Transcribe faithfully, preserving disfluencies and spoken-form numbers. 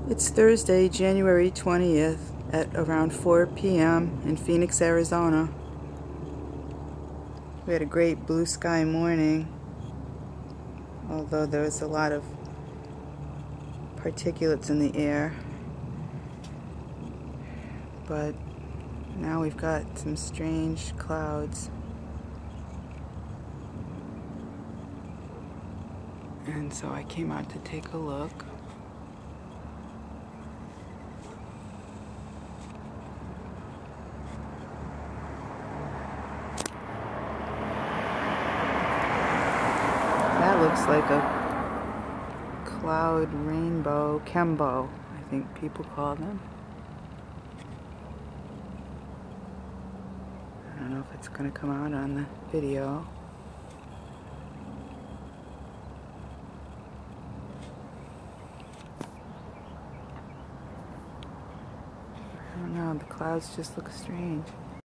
It's Thursday, January twentieth at around four p m in Phoenix, Arizona. We had a great blue sky morning, although there was a lot of particulates in the air. But now we've got some strange clouds. And so I came out to take a look. That looks like a cloud rainbow, Chembo, I think people call them. I don't know if it's going to come out on the video. I don't know, the clouds just look strange.